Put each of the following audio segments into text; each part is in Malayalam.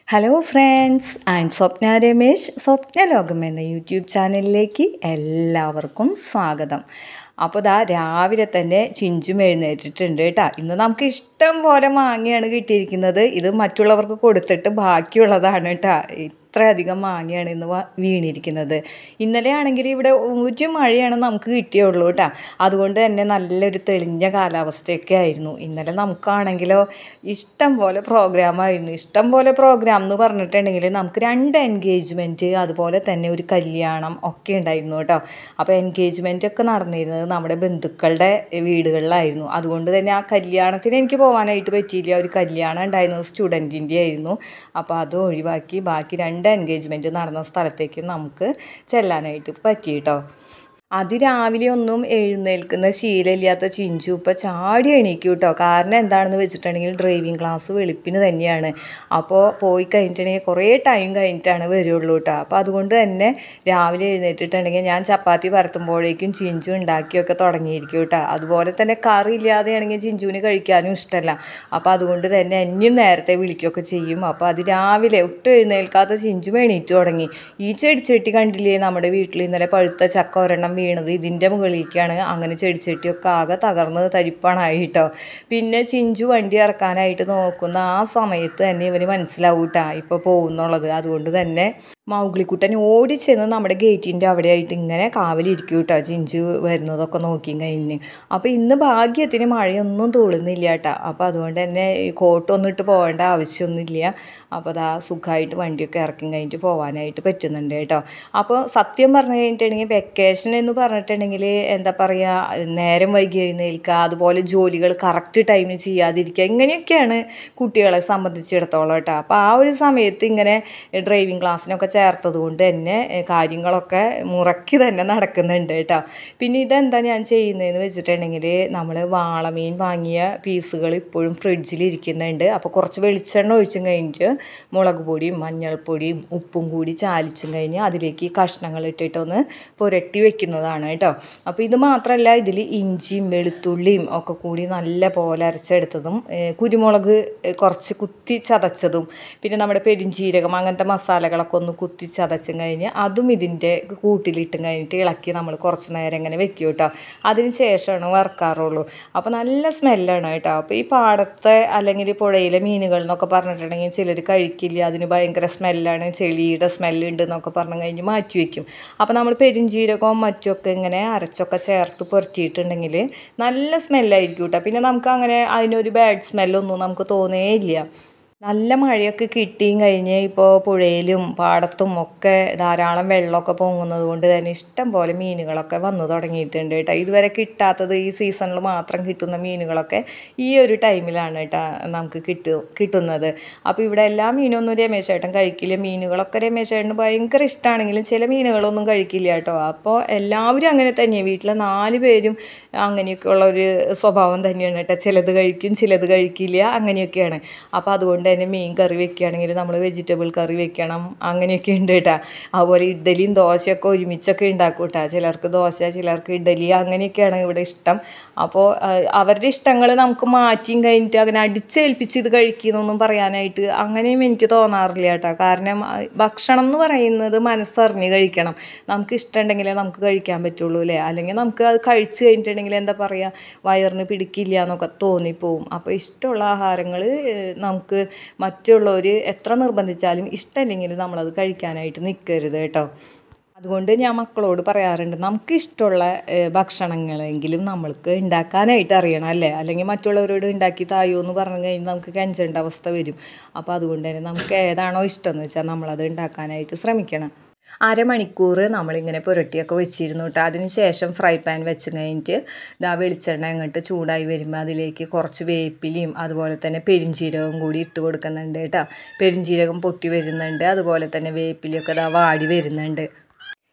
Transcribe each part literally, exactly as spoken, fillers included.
Hello friends, I am Swapna Ramesh. Swapna Lokam എന്ന യൂട്യൂബ് ചാനലിലേക്ക് എല്ലാവർക്കും സ്വാഗതം. അപ്പോൾ ദാ രാവിലെ തന്നെ ചിഞ്ചും എഴുന്നേറ്റിട്ടുണ്ട് കേട്ടോ. ഇന്ന് നമുക്ക് ഇഷ്ടം പോലെ മാങ്ങയാണ് കിട്ടിയിരിക്കുന്നത്. ഇത് മറ്റുള്ളവർക്ക് കൊടുത്തിട്ട് ബാക്കിയുള്ളതാണ് കേട്ടോ. ഇത്രയധികം മാങ്ങയാണ് ഇന്ന് വീണിരിക്കുന്നത്. ഇന്നലെ ആണെങ്കിൽ ഇവിടെ ഒരു മഴയാണ് നമുക്ക് കിട്ടിയുള്ളൂ കേട്ടോ. അതുകൊണ്ട് തന്നെ നല്ലൊരു തെളിഞ്ഞ കാലാവസ്ഥയൊക്കെ ആയിരുന്നു. ഇന്നലെ നമുക്കാണെങ്കിലോ ഇഷ്ടം പോലെ പ്രോഗ്രാമായിരുന്നു. ഇഷ്ടം പോലെ പ്രോഗ്രാം എന്ന് പറഞ്ഞിട്ടുണ്ടെങ്കിൽ നമുക്ക് രണ്ട് എൻഗേജ്മെൻറ്റ്, അതുപോലെ തന്നെ ഒരു കല്യാണം ഒക്കെ ഉണ്ടായിരുന്നു കേട്ടോ. അപ്പോൾ എൻഗേജ്മെൻ്റ് ഒക്കെ നടന്നിരുന്നത് നമ്മുടെ ബന്ധുക്കളുടെ വീടുകളിലായിരുന്നു. അതുകൊണ്ട് തന്നെ ആ കല്യാണത്തിന് എനിക്ക് പോകാനായിട്ട് പറ്റിയില്ല. ഒരു കല്യാണം ഉണ്ടായിരുന്നത് സ്റ്റുഡൻറ്റിൻ്റെ ആയിരുന്നു. അപ്പോൾ അത് ഒഴിവാക്കി ബാക്കി രണ്ട് എൻഗേജ്മെൻറ്റ് നടന്ന സ്ഥലത്തേക്ക് നമുക്ക് ചെല്ലാനായിട്ട് പറ്റി കേട്ടോ. അതിരാവിലെ ഒന്നും എഴുന്നേൽക്കുന്ന ശീലമില്ലാത്ത ചിഞ്ചു ഇപ്പം ചാടി എണീക്കും കേട്ടോ. കാരണം എന്താണെന്ന് വെച്ചിട്ടുണ്ടെങ്കിൽ ഡ്രൈവിംഗ് ക്ലാസ് വെളുപ്പിന് തന്നെയാണ്. അപ്പോൾ പോയി കഴിഞ്ഞിട്ടുണ്ടെങ്കിൽ കുറേ ടൈം കഴിഞ്ഞിട്ടാണ് വരുള്ളൂ കേട്ടോ. അപ്പോൾ അതുകൊണ്ട് തന്നെ രാവിലെ എഴുന്നേറ്റിട്ടുണ്ടെങ്കിൽ ഞാൻ ചപ്പാത്തി പരത്തുമ്പോഴേക്കും ചിഞ്ചു ഉണ്ടാക്കിയൊക്കെ തുടങ്ങിയിരിക്കും കേട്ടോ. അതുപോലെ തന്നെ കറി ഇല്ലാതെയാണെങ്കിൽ ചിഞ്ചുവിന് കഴിക്കാനും ഇഷ്ടമല്ല. അപ്പോൾ അതുകൊണ്ട് തന്നെ എന്നെയും നേരത്തെ വിളിക്കുകയൊക്കെ ചെയ്യും. അപ്പോൾ അത് രാവിലെ ഒട്ടും എഴുന്നേൽക്കാത്ത ചിഞ്ചു എണീറ്റ് തുടങ്ങി. ഈ ചെടിച്ചട്ടി കണ്ടില്ലേ, നമ്മുടെ വീട്ടിൽ ഇന്നലെ പഴുത്ത ചക്ക ഒരെണ്ണം വീണത് ഇതിൻ്റെ മുകളിലേക്കാണ്. അങ്ങനെ ചെടിച്ചട്ടിയൊക്കെ ആകെ തകർന്ന് തരിപ്പണായി കേട്ടോ. പിന്നെ ചിഞ്ചു വണ്ടി ഇറക്കാനായിട്ട് നോക്കുന്ന ആ സമയത്ത് തന്നെ ഇവന് മനസ്സിലാവും കേട്ടോ ഇപ്പോൾ പോകുന്നുള്ളത്. അതുകൊണ്ട് തന്നെ മൗഗ്ലിക്കുട്ടൻ ഓടിച്ചെന്ന് നമ്മുടെ ഗേറ്റിൻ്റെ അവിടെയായിട്ട് ഇങ്ങനെ കാവലിരിക്കും കേട്ടോ, ചിഞ്ചു വരുന്നതൊക്കെ നോക്കി കഴിഞ്ഞ്. അപ്പോൾ ഇന്ന് ഭാഗ്യത്തിന് മഴയൊന്നും തോളുന്നില്ല കേട്ടോ. അപ്പോൾ അതുകൊണ്ട് തന്നെ കോട്ടൊന്നും ഇട്ട് പോകേണ്ട ആവശ്യമൊന്നുമില്ല. അപ്പോൾ അതാ സുഖമായിട്ട് വണ്ടിയൊക്കെ ഇറക്കി കഴിഞ്ഞിട്ട് പോകാനായിട്ട് പറ്റുന്നുണ്ട് കേട്ടോ. അപ്പോൾ സത്യം പറഞ്ഞു കഴിഞ്ഞിട്ടുണ്ടെങ്കിൽ വെക്കേഷൻ എന്ന് പറഞ്ഞിട്ടുണ്ടെങ്കിൽ എന്താ പറയുക, നേരം വൈകി എഴുന്നേൽക്കുക, അതുപോലെ ജോലികൾ കറക്റ്റ് ടൈമിന് ചെയ്യാതിരിക്കുക, ഇങ്ങനെയൊക്കെയാണ് കുട്ടികളെ സംബന്ധിച്ചിടത്തോളം കേട്ടോ. അപ്പോൾ ആ ഒരു സമയത്ത് ഇങ്ങനെ ഡ്രൈവിംഗ് ക്ലാസ്സിനൊക്കെ ചേർത്തത് കൊണ്ട് തന്നെ കാര്യങ്ങളൊക്കെ മുറക്കി തന്നെ നടക്കുന്നുണ്ട് കേട്ടോ. പിന്നെ ഇതെന്താ ഞാൻ ചെയ്യുന്നതെന്ന് വെച്ചിട്ടുണ്ടെങ്കിൽ നമ്മൾ വാളമീൻ വാങ്ങിയ പീസുകൾ ഇപ്പോഴും ഫ്രിഡ്ജിൽ ഇരിക്കുന്നുണ്ട്. അപ്പോൾ കുറച്ച് വെളിച്ചെണ്ണ ഒഴിച്ചും കഴിഞ്ഞിട്ട് മുളക് പൊടിയും മഞ്ഞൾപ്പൊടിയും ഉപ്പും കൂടി ചാലിച്ചും കഴിഞ്ഞ് അതിലേക്ക് കഷ്ണങ്ങൾ ഇട്ടിട്ടൊന്ന് പുരട്ടി വെക്കുന്നതാണ് കേട്ടോ. അപ്പോൾ ഇത് മാത്രമല്ല, ഇതിൽ ഇഞ്ചിയും വെളുത്തുള്ളിയും ഒക്കെ കൂടി നല്ല പോലെ അരച്ചെടുത്തതും കുരുമുളക് കുറച്ച് കുത്തി ചതച്ചതും പിന്നെ നമ്മുടെ പെരുംജീരകം അങ്ങനത്തെ മസാലകളൊക്കെ ഒന്ന് കുത്തി ചതച്ചും കഴിഞ്ഞ് അതും ഇതിൻ്റെ കൂട്ടിലിട്ടും കഴിഞ്ഞിട്ട് ഇളക്കി നമ്മൾ കുറച്ച് നേരം ഇങ്ങനെ വെക്കും കേട്ടോ. അതിന് ശേഷമാണ് വറുക്കാറുള്ളൂ. അപ്പോൾ നല്ല സ്മെല്ലാണ് കേട്ടോ. അപ്പോൾ ഈ പാടത്തെ അല്ലെങ്കിൽ പുഴയിലെ മീനുകൾ എന്നൊക്കെ പറഞ്ഞിട്ടുണ്ടെങ്കിൽ ചിലർ കഴിക്കില്ല, അതിന് ഭയങ്കര സ്മെല്ലാണ്, ചെളിയുടെ സ്മെല്ലുണ്ട് എന്നൊക്കെ പറഞ്ഞു കഴിഞ്ഞ് മാറ്റി വയ്ക്കും. അപ്പോൾ നമ്മൾ പെരുംജീരകവും മറ്റുമൊക്കെ ഇങ്ങനെ അരച്ചൊക്കെ ചേർത്ത് പുരട്ടിയിട്ടുണ്ടെങ്കിൽ നല്ല സ്മെല്ലായിരിക്കും കേട്ടോ. പിന്നെ നമുക്ക് അങ്ങനെ അതിനൊരു ബാഡ് സ്മെല്ലൊന്നും നമുക്ക് തോന്നേയില്ല. നല്ല മഴയൊക്കെ കിട്ടിയും കഴിഞ്ഞ് ഇപ്പോൾ പുഴയിലും പാടത്തും ഒക്കെ ധാരാളം വെള്ളമൊക്കെ പൊങ്ങുന്നത് കൊണ്ട് തന്നെ ഇഷ്ടം പോലെ മീനുകളൊക്കെ വന്നു തുടങ്ങിയിട്ടുണ്ട് കേട്ടോ. ഇതുവരെ കിട്ടാത്തത് ഈ സീസണിൽ മാത്രം കിട്ടുന്ന മീനുകളൊക്കെ ഈ ഒരു ടൈമിലാണ് കേട്ടോ നമുക്ക് കിട്ടും കിട്ടുന്നത്. അപ്പോൾ ഇവിടെ എല്ലാ മീനൊന്നും രമേശേട്ടൻ കഴിക്കില്ല. മീനുകളൊക്കെ രമേശേട്ടന് ഭയങ്കര ഇഷ്ടമാണെങ്കിലും ചില മീനുകളൊന്നും കഴിക്കില്ല കേട്ടോ. അപ്പോൾ എല്ലാവരും അങ്ങനെ തന്നെയാണ്, വീട്ടിൽ നാല് പേരും അങ്ങനെയൊക്കെ ഉള്ളൊരു സ്വഭാവം തന്നെയാണ് കേട്ടോ. ചിലത് കഴിക്കും, ചിലത് കഴിക്കില്ല, അങ്ങനെയൊക്കെയാണ്. അപ്പോൾ അതുകൊണ്ട് തന്നെ മീൻ കറി വെക്കുകയാണെങ്കിൽ നമ്മൾ വെജിറ്റബിൾ കറി വെക്കണം, അങ്ങനെയൊക്കെ ഉണ്ട് കേട്ടോ. അതുപോലെ ഇഡ്ഡലിയും ദോശയൊക്കെ ഒരുമിച്ചൊക്കെ ഉണ്ടാക്കും കേട്ടോ. ചിലർക്ക് ദോശ, ചിലർക്ക് ഇഡ്ഡലി, അങ്ങനെയൊക്കെയാണ് ഇവിടെ ഇഷ്ടം. അപ്പോൾ അവരുടെ ഇഷ്ടങ്ങൾ നമുക്ക് മാറ്റിയും കഴിഞ്ഞിട്ട് അങ്ങനെ അടിച്ചേൽപ്പിച്ച് ഇത് കഴിക്കുന്നൊന്നും പറയാനായിട്ട് അങ്ങനെയും എനിക്ക് തോന്നാറില്ല കേട്ടോ. കാരണം ഭക്ഷണം എന്ന് പറയുന്നത് മനസ്സറിഞ്ഞ് കഴിക്കണം. നമുക്ക് ഇഷ്ടമുണ്ടെങ്കിലേ നമുക്ക് കഴിക്കാൻ പറ്റുള്ളൂ അല്ലേ. അല്ലെങ്കിൽ നമുക്ക് അത് കഴിച്ച് കഴിഞ്ഞിട്ടുണ്ടെങ്കിൽ എന്താ പറയുക, വയറിന് പിടിക്കില്ല എന്നൊക്കെ തോന്നിപ്പോവും. അപ്പോൾ ഇഷ്ടമുള്ള ആഹാരങ്ങൾ നമുക്ക് മറ്റുള്ളവർ എത്ര നിർബന്ധിച്ചാലും ഇഷ്ടമില്ലെങ്കിൽ നമ്മളത് കഴിക്കാനായിട്ട് നിൽക്കരുത് കേട്ടോ. അതുകൊണ്ട് ഞാൻ മക്കളോട് പറയാറുണ്ട്, നമുക്ക് ഇഷ്ടമുള്ള ഭക്ഷണങ്ങളെങ്കിലും നമ്മൾക്ക് ഉണ്ടാക്കാനായിട്ട് അറിയണം അല്ലേ. അല്ലെങ്കിൽ മറ്റുള്ളവരോട് ഉണ്ടാക്കി തായോ എന്ന് പറഞ്ഞു കഴിഞ്ഞാൽ നമുക്ക് കെഞ്ചേണ്ട അവസ്ഥ വരും. അപ്പോൾ അതുകൊണ്ട് തന്നെ നമുക്ക് ഏതാണോ ഇഷ്ടം എന്ന് വെച്ചാൽ നമ്മളത് ഉണ്ടാക്കാനായിട്ട് ശ്രമിക്കണം. അരമണിക്കൂർ നമ്മളിങ്ങനെ പുരട്ടിയൊക്കെ വെച്ചിരുന്നു കേട്ടോ. അതിന് ശേഷം ഫ്രൈ പാൻ വെച്ച് കഴിഞ്ഞിട്ട് ഇതാ വെളിച്ചെണ്ണ അങ്ങോട്ട് ചൂടായി വരുമ്പോൾ അതിലേക്ക് കുറച്ച് വേപ്പിലയും അതുപോലെ തന്നെ പെരുംജീരകവും കൂടി ഇട്ട് കൊടുക്കുന്നുണ്ട് കേട്ടോ. പെരുംജീരകം പൊട്ടി വരുന്നുണ്ട്, അതുപോലെ തന്നെ വേപ്പിലയൊക്കെ ഇതാ വാടി വരുന്നുണ്ട്.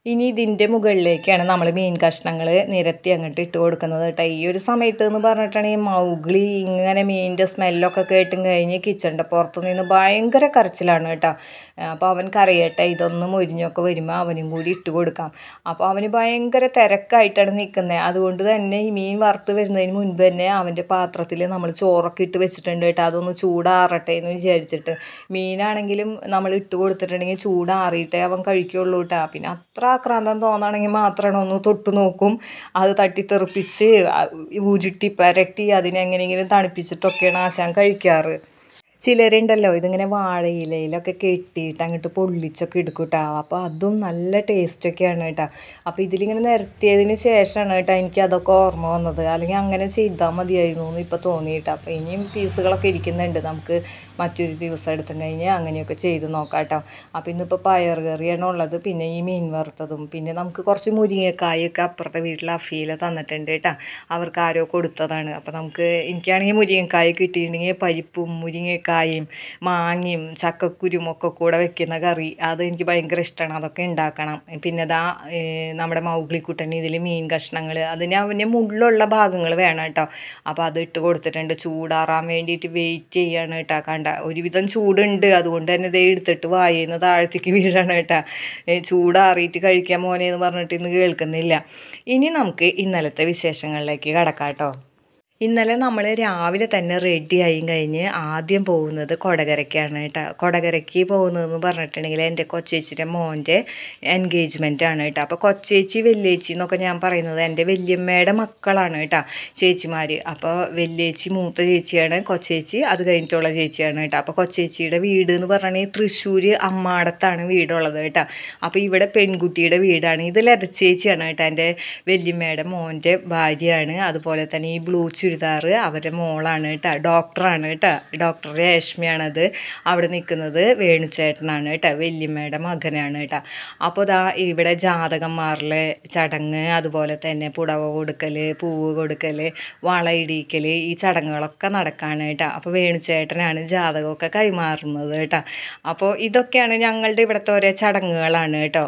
ഇനി ഇതിൻ്റെ മുകളിലേക്കാണ് നമ്മൾ മീൻ കഷ്ണങ്ങൾ നിരത്തി അങ്ങോട്ട് ഇട്ട് കൊടുക്കുന്നത് കേട്ടോ. ഈ ഒരു സമയത്ത് എന്ന് പറഞ്ഞിട്ടുണ്ടെങ്കിൽ മൗഗ്ലി ഇങ്ങനെ മീനിൻ്റെ സ്മെല്ലൊക്കെ കേട്ടും കഴിഞ്ഞ് കിച്ചണിൻ്റെ പുറത്തു നിന്ന് ഭയങ്കര കരച്ചിലാണ് കേട്ടോ. അപ്പോൾ അവൻ കറിയട്ടെ ഇതൊന്ന് മൊരിഞ്ഞൊക്കെ വരുമ്പോൾ അവനും കൂടി ഇട്ട് കൊടുക്കാം. അപ്പോൾ അവന് ഭയങ്കര തിരക്കായിട്ടാണ് നിൽക്കുന്നത്. അതുകൊണ്ട് തന്നെ ഈ മീൻ വറുത്ത് വരുന്നതിന് മുൻപ് തന്നെ അവൻ്റെ പാത്രത്തിൽ നമ്മൾ ചോറൊക്കെ ഇട്ട് വെച്ചിട്ടുണ്ട് കേട്ടോ. അതൊന്ന് ചൂടാറട്ടെ എന്ന് വിചാരിച്ചിട്ട്. മീനാണെങ്കിലും നമ്മൾ ഇട്ട് കൊടുത്തിട്ടുണ്ടെങ്കിൽ ചൂടാറിയിട്ടേ അവൻ കഴിക്കുള്ളൂ കേട്ടോ. പിന്നെ അത്ര ആക്രാന്തം തോന്നുകയാണെങ്കിൽ മാത്രമാണ് ഒന്ന് തൊട്ട് നോക്കും. അത് തട്ടിത്തെറിപ്പിച്ച് ഉരുട്ടി പരട്ടി അതിനെ എങ്ങനെയെങ്കിലും തണുപ്പിച്ചിട്ടൊക്കെയാണ് ആശാൻ കഴിക്കാറ്. ചിലരുണ്ടല്ലോ ഇതിങ്ങനെ വാഴയിലയിലൊക്കെ കെട്ടിയിട്ട് അങ്ങോട്ട് പൊള്ളിച്ചൊക്കെ എടുക്കും കേട്ടോ. അപ്പോൾ അതും നല്ല ടേസ്റ്റൊക്കെയാണ് കേട്ടോ. അപ്പോൾ ഇതിലിങ്ങനെ നിരത്തിയതിന് ശേഷമാണ് കേട്ടോ എനിക്ക് അതൊക്കെ ഓർമ്മ വന്നത്. അല്ലെങ്കിൽ അങ്ങനെ ചെയ്താൽ മതിയായിരുന്നു എന്ന് ഇപ്പോൾ തോന്നിയിട്ട്. അപ്പോൾ ഇനിയും പീസുകളൊക്കെ ഇരിക്കുന്നുണ്ട്, നമുക്ക് മറ്റൊരു ദിവസം എടുത്തും കഴിഞ്ഞ് അങ്ങനെയൊക്കെ ചെയ്ത് നോക്കാം കേട്ടോ. അപ്പോൾ ഇന്നിപ്പോൾ പയർ കറിയാണ് ഉള്ളത്, പിന്നെ ഈ മീൻ വറുത്തതും, പിന്നെ നമുക്ക് കുറച്ച് മുരിങ്ങക്കായൊക്കെ അപ്പുറത്തെ വീട്ടിൽ അഫീല തന്നിട്ടുണ്ട് കേട്ടോ. അവർക്ക് ആരോ കൊടുത്തതാണ്. അപ്പോൾ നമുക്ക് എനിക്കാണെങ്കിൽ മുരിങ്ങക്കായ കിട്ടിയിട്ടുണ്ടെങ്കിൽ പരിപ്പും മുരിങ്ങക്കായ കായും മാങ്ങയും ചക്കക്കുരും ഒക്കെ കൂടെ വെക്കുന്ന കറി അത് എനിക്ക് ഭയങ്കര ഇഷ്ടമാണ്. അതൊക്കെ ഉണ്ടാക്കണം. പിന്നെ ഇതാ നമ്മുടെ മൗഗ്ലിക്കുട്ടന് ഇതിൽ മീൻ കഷ്ണങ്ങൾ അതിന് അവന് മുള്ളുള്ള ഭാഗങ്ങൾ വേണം കേട്ടോ. അപ്പോൾ അത് ഇട്ട് കൊടുത്തിട്ടുണ്ട്. ചൂടാറാൻ വേണ്ടിയിട്ട് വെയിറ്റ് ചെയ്യാണ് കേട്ടോ. കണ്ട ഒരുവിധം ചൂടുണ്ട്, അതുകൊണ്ട് തന്നെ ഇതേ എടുത്തിട്ട് വായിന്ന് താഴത്തേക്ക് വീഴാണ് കേട്ടോ. ചൂടാറിയിട്ട് കഴിക്കാൻ മോനെ എന്ന് പറഞ്ഞിട്ട് ഇന്ന് കേൾക്കുന്നില്ല. ഇനി നമുക്ക് ഇന്നലത്തെ വിശേഷങ്ങളിലേക്ക് കടക്കാം കേട്ടോ. ഇന്നലെ നമ്മൾ രാവിലെ തന്നെ റെഡിയായി കഴിഞ്ഞ് ആദ്യം പോകുന്നത് കൊടകരയ്ക്കാണ് കേട്ടോ. കൊടകരയ്ക്ക് പോകുന്നതെന്ന് പറഞ്ഞിട്ടുണ്ടെങ്കിൽ എൻ്റെ കൊച്ചേച്ചിയുടെ മോൻ്റെ എൻഗേജ്മെൻ്റ് ആണ് കേട്ടോ. അപ്പോൾ കൊച്ചേച്ചി വല്യേച്ചി എന്നൊക്കെ ഞാൻ പറയുന്നത് എൻ്റെ വല്യമ്മയുടെ മക്കളാണ് കേട്ടോ ചേച്ചിമാർ. അപ്പോൾ വല്യേച്ചി മൂത്ത ചേച്ചിയാണ് കൊച്ചേച്ചി, അത് കഴിഞ്ഞിട്ടുള്ള ചേച്ചിയാണ് കേട്ടോ. അപ്പോൾ കൊച്ചേച്ചിയുടെ വീട് എന്ന് പറഞ്ഞിട്ടുണ്ടെങ്കിൽ തൃശ്ശൂർ അമ്മാടത്താണ് വീടുള്ളത് കേട്ടോ. അപ്പോൾ ഇവിടെ പെൺകുട്ടിയുടെ വീടാണ്. ഇത് ലതച്ചേച്ചിയാണ് കേട്ടോ, എൻ്റെ വല്യമ്മയുടെ മോൻ്റെ ഭാര്യയാണ്. അതുപോലെ തന്നെ ഈ ബ്ലൂ ചുരിദാർ അവരുടെ മോളാണ് കേട്ടോ, ഡോക്ടറാണ് കേട്ടോ. ഡോക്ടർ രേഷ്മയാണത്. അവിടെ നിൽക്കുന്നത് വേണുചേട്ടനാണ് കേട്ടോ, വല്യമ്മയുടെ മകനാണ് കേട്ടോ. അപ്പോൾ ദാ ഇവിടെ ജാതകം മാറല് ചടങ്ങ്, അതുപോലെ തന്നെ പുടവ കൊടുക്കൽ, പൂവ് കൊടുക്കൽ, വളയിടിക്കൽ, ഈ ചടങ്ങുകളൊക്കെ നടക്കാണ് കേട്ടോ. അപ്പോൾ വേണുചേട്ടനാണ് ജാതകമൊക്കെ കൈമാറുന്നത് കേട്ടോ. അപ്പോൾ ഇതൊക്കെയാണ് ഞങ്ങളുടെ ഇവിടുത്തെ ഓരോ ചടങ്ങുകളാണ് കേട്ടോ.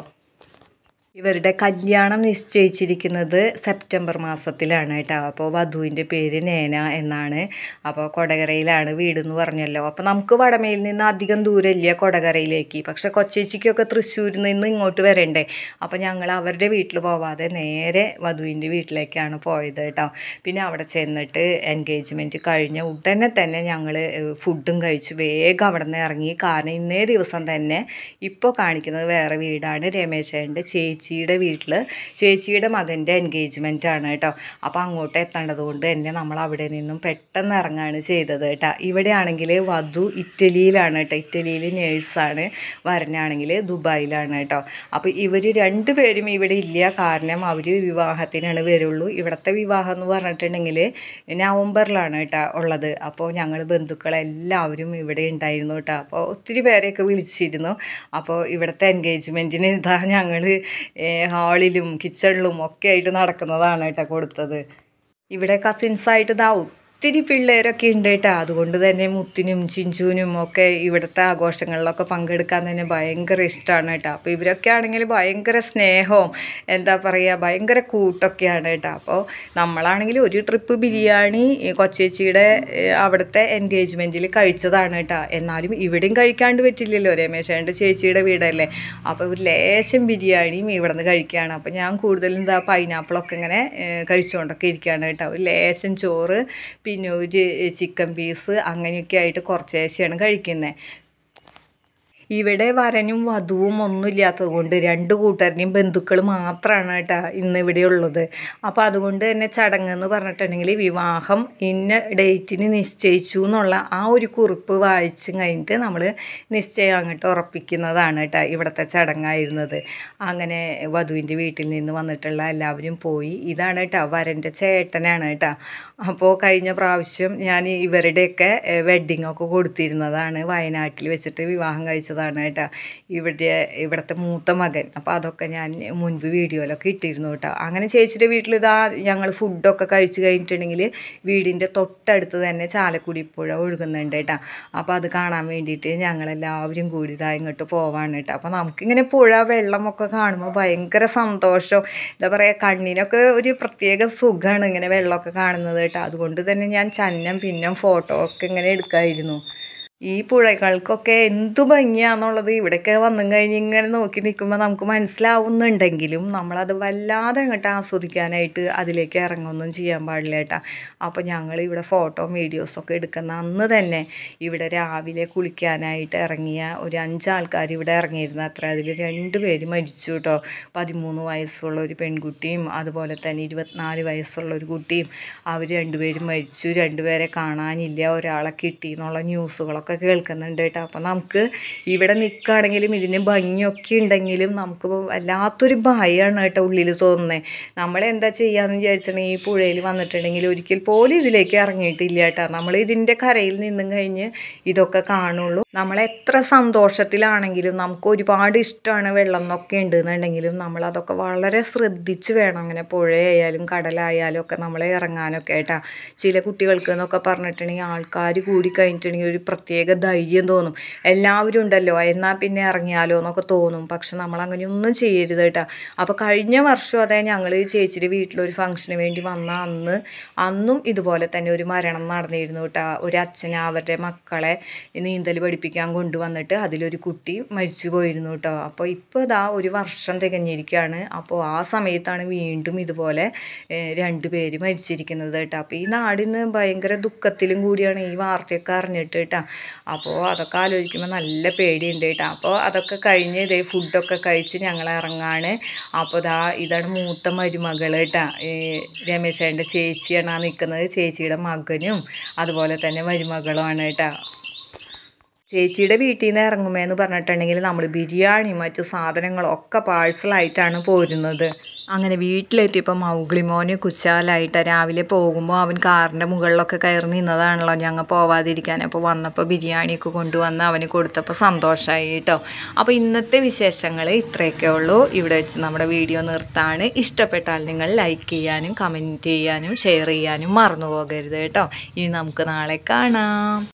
ഇവരുടെ കല്യാണം നിശ്ചയിച്ചിരിക്കുന്നത് സെപ്റ്റംബർ മാസത്തിലാണ് കേട്ടോ. അപ്പോൾ വധുവിൻ്റെ പേര് നേന എന്നാണ്. അപ്പോൾ കൊടകരയിലാണ് വീടെന്ന് പറഞ്ഞല്ലോ. അപ്പോൾ നമുക്ക് വടമയിൽ നിന്ന് അധികം ദൂരമില്ല കൊടകരയിലേക്ക്. പക്ഷേ കൊച്ചേച്ചിക്കൊക്കെ തൃശ്ശൂരിൽ നിന്ന് ഇങ്ങോട്ട് വരണ്ടേ. അപ്പോൾ ഞങ്ങൾ അവരുടെ വീട്ടിൽ പോവാതെ നേരെ വധുവിൻ്റെ വീട്ടിലേക്കാണ് പോയത് കേട്ടോ. പിന്നെ അവിടെ ചെന്നിട്ട് എൻഗേജ്മെൻറ്റ് കഴിഞ്ഞ ഉടനെ തന്നെ ഞങ്ങൾ ഫുഡും കഴിച്ച് വേഗം അവിടെ നിന്ന് ഇറങ്ങി. കാരണം ഇന്നേ ദിവസം തന്നെ ഇപ്പോൾ കാണിക്കുന്നത് വേറെ വീടാണ്, രമേശേൻ്റെ ചേച്ചി ചേച്ചിയുടെ വീട്ടിൽ ചേച്ചിയുടെ മകൻ്റെ എൻഗേജ്മെൻ്റ് ആണ് കേട്ടോ. അപ്പോൾ അങ്ങോട്ട് എത്തേണ്ടത് കൊണ്ട് തന്നെ നമ്മൾ അവിടെ നിന്നും പെട്ടെന്ന് ഇറങ്ങുകയാണ് ചെയ്തത് കേട്ടോ. ഇവിടെയാണെങ്കിൽ വധു ഇറ്റലിയിലാണ് കേട്ടോ, ഇറ്റലിയിൽ നേഴ്സാണ്. വരനാണെങ്കിൽ ദുബായിലാണ് കേട്ടോ. അപ്പോൾ ഇവർ രണ്ടുപേരും ഇവിടെ ഇല്ല, കാരണം അവർ വിവാഹത്തിനാണ് വരുള്ളൂ. ഇവിടുത്തെ വിവാഹം എന്ന് പറഞ്ഞിട്ടുണ്ടെങ്കിൽ നവംബറിലാണ് കേട്ടോ ഉള്ളത്. അപ്പോൾ ഞങ്ങൾ ബന്ധുക്കളെല്ലാവരും ഇവിടെ ഉണ്ടായിരുന്നു കേട്ടോ. അപ്പോൾ ഒത്തിരി പേരെയൊക്കെ വിളിച്ചിരുന്നു. അപ്പോൾ ഇവിടുത്തെ എൻഗേജ്മെൻറ്റിന് ഇതാ ഞങ്ങൾ ഹാളിലും കിച്ചണിലും ഒക്കെ ആയിട്ട് നടക്കുന്നതാണ് കേട്ടോ കൊടുത്തത്. ഇവിടെ കസിൻസായിട്ട് ഇതാ ഒത്തിരി പിള്ളേരൊക്കെ ഉണ്ട് കേട്ടോ. അതുകൊണ്ട് തന്നെ മുത്തിനും ചിഞ്ചുവിനും ഒക്കെ ഇവിടുത്തെ ആഘോഷങ്ങളിലൊക്കെ പങ്കെടുക്കാൻ തന്നെ ഭയങ്കര ഇഷ്ടമാണ് കേട്ടോ. അപ്പോൾ ഇവരൊക്കെ ആണെങ്കിൽ ഭയങ്കര സ്നേഹവും എന്താ പറയുക ഭയങ്കര കൂട്ടൊക്കെയാണ് കേട്ടോ. അപ്പോൾ നമ്മളാണെങ്കിൽ ഒരു ട്രിപ്പ് ബിരിയാണി കൊച്ചേച്ചിയുടെ അവിടുത്തെ എൻഗേജ്മെൻറ്റിൽ കഴിച്ചതാണ് കേട്ടോ. എന്നാലും ഇവിടെയും കഴിക്കാണ്ട് പറ്റില്ലല്ലോ, രമേശേൻ്റെ ചേച്ചിയുടെ വീടല്ലേ. അപ്പോൾ ഒരു ലേശം ബിരിയാണിയും ഇവിടെ നിന്ന് കഴിക്കുകയാണ്. അപ്പോൾ ഞാൻ കൂടുതലും എന്താ പൈനാപ്പിളൊക്കെ ഇങ്ങനെ കഴിച്ചുകൊണ്ടൊക്കെ ഇരിക്കുകയാണ് കേട്ടോ. ഒരു ലേശം ചോറ്, പിന്നെ ഒരു ചിക്കൻ പീസ്, അങ്ങനെയൊക്കെ ആയിട്ട് കുറച്ചേശയാണ് കഴിക്കുന്നത്. ഇവിടെ വരനും വധുവും ഒന്നുമില്ലാത്തത് കൊണ്ട് രണ്ട് കൂട്ടരുടെയും ബന്ധുക്കൾ മാത്രമാണ് കേട്ടോ ഇന്ന് ഇവിടെ ഉള്ളത്. അപ്പോൾ അതുകൊണ്ട് തന്നെ ചടങ്ങെന്ന് പറഞ്ഞിട്ടുണ്ടെങ്കിൽ വിവാഹം ഇന്ന ഡേറ്റിന് നിശ്ചയിച്ചു എന്നുള്ള ആ ഒരു കുറിപ്പ് വായിച്ച് കഴിഞ്ഞിട്ട് നമ്മൾ നിശ്ചയം അങ്ങോട്ട് ഉറപ്പിക്കുന്നതാണ് കേട്ടോ ഇവിടുത്തെ ചടങ്ങായിരുന്നത്. അങ്ങനെ വധുവിൻ്റെ വീട്ടിൽ നിന്ന് വന്നിട്ടുള്ള എല്ലാവരും പോയി. ഇതാണ് കേട്ടോ വരൻ്റെ ചേട്ടനാണ് കേട്ടോ. അപ്പോൾ കഴിഞ്ഞ പ്രാവശ്യം ഞാൻ ഇവരുടെയൊക്കെ വെഡ്ഡിങ്ങൊക്കെ കൊടുത്തിരുന്നതാണ്, വയനാട്ടിൽ വെച്ചിട്ട് വിവാഹം കഴിച്ചത് എടുത്തതാണ് കേട്ടോ ഇവിടെ ഇവിടുത്തെ മൂത്ത മകൻ. അപ്പോൾ അതൊക്കെ ഞാൻ മുൻപ് വീഡിയോയിലൊക്കെ ഇട്ടിരുന്നു കേട്ടോ. അങ്ങനെ ചേച്ചിയുടെ വീട്ടിൽ ഇതാ ഞങ്ങൾ ഫുഡൊക്കെ കഴിച്ച് കഴിഞ്ഞിട്ടുണ്ടെങ്കിൽ വീടിൻ്റെ തൊട്ടടുത്ത് തന്നെ ചാലക്കുടി പുഴ ഒഴുകുന്നുണ്ട് കേട്ടോ. അപ്പോൾ അത് കാണാൻ വേണ്ടിയിട്ട് ഞങ്ങളെല്ലാവരും കൂടി ഇതാ ഇങ്ങോട്ട് പോവാണ് കേട്ടോ. അപ്പോൾ നമുക്കിങ്ങനെ പുഴ വെള്ളമൊക്കെ കാണുമ്പോൾ ഭയങ്കര സന്തോഷം, എന്താ പറയുക, കണ്ണിനൊക്കെ ഒരു പ്രത്യേക സുഖമാണ് ഇങ്ങനെ വെള്ളമൊക്കെ കാണുന്നത് കേട്ടോ. അതുകൊണ്ട് തന്നെ ഞാൻ ചന്നം പിന്നെ ഫോട്ടോ ഒക്കെ ഇങ്ങനെ എടുക്കായിരുന്നു. ഈ പുഴകൾക്കൊക്കെ എന്തു ഭംഗിയാണെന്നുള്ളത് ഇവിടെയൊക്കെ വന്നും കഴിഞ്ഞ് ഇങ്ങനെ നോക്കി നിൽക്കുമ്പോൾ നമുക്ക് മനസ്സിലാവുന്നുണ്ടെങ്കിലും നമ്മളത് വല്ലാതെ അങ്ങോട്ട് ആസ്വദിക്കാനായിട്ട് അതിലേക്ക് ഇറങ്ങുകയൊന്നും ചെയ്യാൻ പാടില്ല കേട്ടോ. അപ്പോൾ ഞങ്ങൾ ഇവിടെ ഫോട്ടോ വീഡിയോസൊക്കെ എടുക്കുന്ന അന്ന് തന്നെ ഇവിടെ രാവിലെ കുളിക്കാനായിട്ട് ഇറങ്ങിയ ഒരു അഞ്ചാൾക്കാർ ഇവിടെ ഇറങ്ങിയിരുന്നു അത്ര. അതിൽ രണ്ട് പേര് മരിച്ചു കേട്ടോ. പതിമൂന്ന് വയസ്സുള്ള ഒരു പെൺകുട്ടിയും അതുപോലെ തന്നെ ഇരുപത്തിനാല് വയസ്സുള്ള ഒരു കുട്ടിയും, അവർ രണ്ടുപേരും മരിച്ചു. രണ്ടുപേരെ കാണാനില്ല, ഒരാളെ കിട്ടി എന്നുള്ള ന്യൂസുകളൊക്കെ ഒക്കെ കേൾക്കുന്നുണ്ട് കേട്ടോ. അപ്പോൾ നമുക്ക് ഇവിടെ നിൽക്കുകയാണെങ്കിലും ഇതിന് ഭംഗിയൊക്കെ ഉണ്ടെങ്കിലും നമുക്ക് വല്ലാത്തൊരു ഭയമാണ് കേട്ടോ ഉള്ളിൽ തോന്നുന്നത്. നമ്മളെന്താ ചെയ്യാമെന്ന് വിചാരിച്ചിട്ടുണ്ടെങ്കിൽ ഈ പുഴയിൽ വന്നിട്ടുണ്ടെങ്കിൽ ഒരിക്കൽ പോലും ഇതിലേക്ക് ഇറങ്ങിയിട്ടില്ല കേട്ടോ. നമ്മൾ ഇതിൻ്റെ കരയിൽ നിന്നും കഴിഞ്ഞ് ഇതൊക്കെ കാണുള്ളൂ. നമ്മളെത്ര സന്തോഷത്തിലാണെങ്കിലും നമുക്ക് ഒരുപാട് ഇഷ്ടമാണ് വെള്ളം എന്നൊക്കെ ഉണ്ടെന്നുണ്ടെങ്കിലും നമ്മളതൊക്കെ വളരെ ശ്രദ്ധിച്ച് വേണം, അങ്ങനെ പുഴയായാലും കടലായാലും ഒക്കെ നമ്മൾ ഇറങ്ങാനൊക്കെ കേട്ടോ. ചില കുട്ടികൾക്ക് എന്നൊക്കെ പറഞ്ഞിട്ടുണ്ടെങ്കിൽ ആൾക്കാർ കൂടി കഴിഞ്ഞിട്ടുണ്ടെങ്കിൽ ഒരു പ്രത്യേക ധൈര്യം തോന്നും. എല്ലാവരും ഉണ്ടല്ലോ എന്നാൽ പിന്നെ ഇറങ്ങിയാലോ എന്നൊക്കെ തോന്നും. പക്ഷെ നമ്മളങ്ങനെയൊന്നും ചെയ്യരുത് കേട്ടോ. അപ്പോൾ കഴിഞ്ഞ വർഷം അതേ ഞങ്ങൾ ചേച്ചിയുടെ വീട്ടിലൊരു ഫംഗ്ഷന് വേണ്ടി വന്ന അന്ന് അന്നും ഇതുപോലെ തന്നെ ഒരു മരണം നടന്നിരുന്നു കേട്ടോ. ഒരു അച്ഛൻ അവരുടെ മക്കളെ നീന്തൽ പഠിപ്പിക്കാൻ കൊണ്ടുവന്നിട്ട് അതിലൊരു കുട്ടി മരിച്ചു പോയിരുന്നു കേട്ടോ. അപ്പോൾ ഇപ്പോൾ ഇതാ ഒരു വർഷം തികഞ്ഞിരിക്കുകയാണ്. അപ്പോൾ ആ സമയത്താണ് വീണ്ടും ഇതുപോലെ രണ്ട് പേര് മരിച്ചിരിക്കുന്നത് കേട്ടോ. അപ്പോൾ ഈ നാടിന് ഭയങ്കര ദുഃഖത്തിലും കൂടിയാണ് ഈ വാർത്തയൊക്കെ അറിഞ്ഞിട്ട് കേട്ടോ. അപ്പോൾ അതൊക്കെ ആലോചിക്കുമ്പോൾ നല്ല പേടിയുണ്ട് കേട്ടോ. അപ്പോൾ അതൊക്കെ കഴിഞ്ഞ് ഇതേ ഫുഡൊക്കെ കഴിച്ച് ഞങ്ങൾ ഇറങ്ങാണ്. അപ്പോൾ ഇതാ ഇതാണ് മൂത്ത മരുമകൾ കേട്ടോ. രമേശേൻ്റെ ചേച്ചിയാണ് ആ നിൽക്കുന്നത്. ചേച്ചിയുടെ മകനും അതുപോലെ തന്നെ മരുമകളുമാണ് കേട്ടോ. ചേച്ചിയുടെ വീട്ടിൽ നിന്ന് ഇറങ്ങുമെന്ന് പറഞ്ഞിട്ടുണ്ടെങ്കിൽ നമ്മൾ ബിരിയാണി മറ്റു സാധനങ്ങളൊക്കെ പാഴ്സലായിട്ടാണ് പോരുന്നത്. അങ്ങനെ വീട്ടിലെത്തിയപ്പോൾ മൗഗ്ലിമോന് കുശാലായിട്ട് രാവിലെ പോകുമ്പോൾ അവൻ കാറിൻ്റെ മുകളിലൊക്കെ കയറി നിന്നതാണല്ലോ ഞങ്ങൾ പോവാതിരിക്കാൻ. അപ്പോൾ വന്നപ്പോൾ ബിരിയാണിയൊക്കെ കൊണ്ടുവന്ന് അവന് കൊടുത്തപ്പോൾ സന്തോഷമായി കേട്ടോ. അപ്പോൾ ഇന്നത്തെ വിശേഷങ്ങൾ ഇത്രയൊക്കെ ഉള്ളൂ. ഇവിടെ വെച്ച് നമ്മുടെ വീഡിയോ നിർത്താണ്. ഇഷ്ടപ്പെട്ടാൽ നിങ്ങൾ ലൈക്ക് ചെയ്യാനും കമൻറ്റ് ചെയ്യാനും ഷെയർ ചെയ്യാനും മറന്നു പോകരുത് കേട്ടോ. ഇനി നമുക്ക് നാളെ കാണാം.